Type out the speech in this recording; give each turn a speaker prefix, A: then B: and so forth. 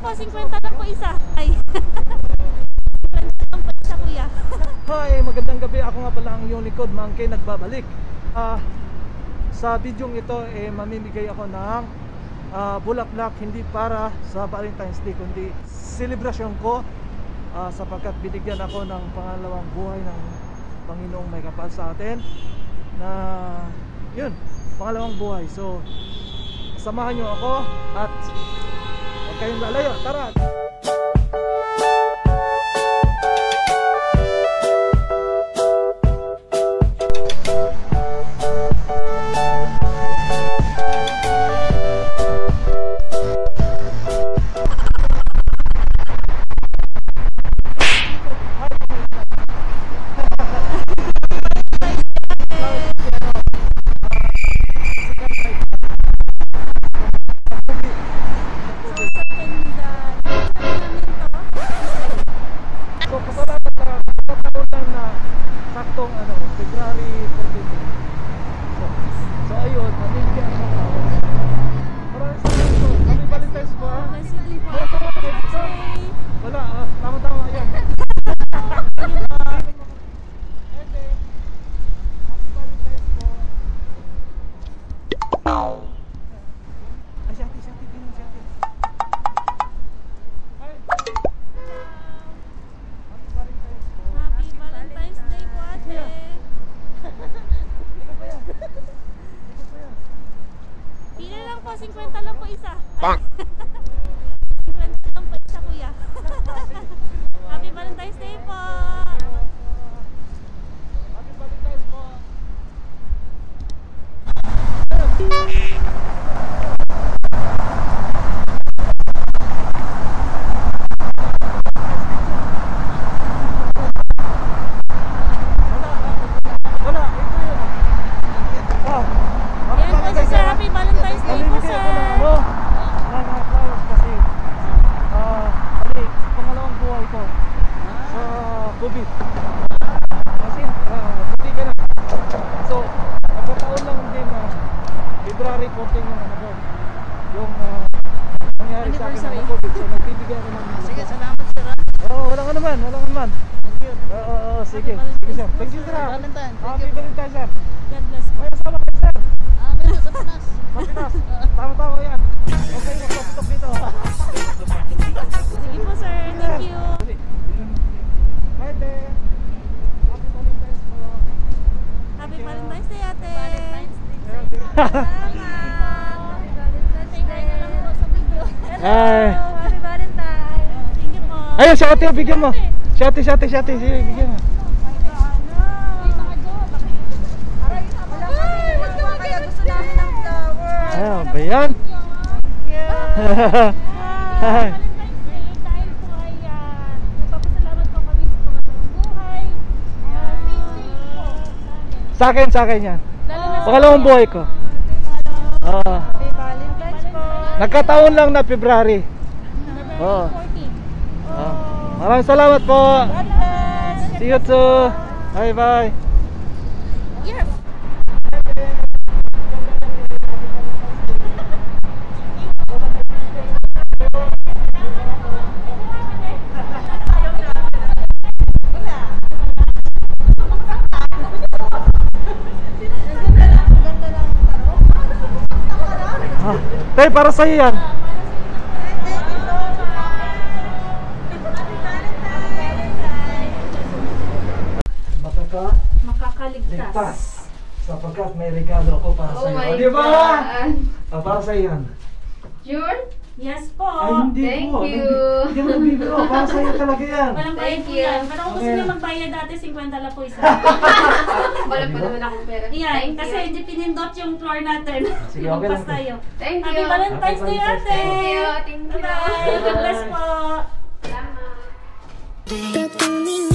A: po, 50 lang po isa. Ay. 50 lang po isa, kuya.
B: Hi, magandang gabi. Ako nga pala ang iyong likod, Monkey, nagbabalik. Sa bidyong ito, mamimigay ako ng bulaklak, hindi para sa Valentine's Day, kundi selebrasyon ko sapagkat binigyan ako ng pangalawang buhay ng Panginoong may kapal sa atin na yun, pangalawang buhay. So, samahan nyo ako at huwag kayong lalayo. Tara! Ayun, si ate, bigyan mo. Si ate, sige, bigyan mo. Ayun, ba yan? Sa akin yan. Pangalawang buhay ko. Nagkataon lang na February. Maraming salamat po. See you too. Bye bye.
A: Yes.
B: Tay, para sa'yo yan. Makakaligtas. Sapagkat may regalo ako para sa'yo. Oh, di ba? Para sa'yo yan.
A: Sure? Yes po.
B: Ay, hindi
A: Thank
B: po.
A: you.
B: Hindi mo nagbibiro. Para sa'yo talaga yan.
A: Walang bayad po yan. Pero kung gusto niya magbayad dati, 50 lang po isa.
C: Wala pa naman akong pera.
A: Yan, kasi hindi pinindot yung floor natin.
B: Sige, okay lang.
A: Tayo.
C: Thank you.
A: Happy Valentine's Day, ate.
C: Thank you.
A: Bye-bye. God bless po.
C: Salamat.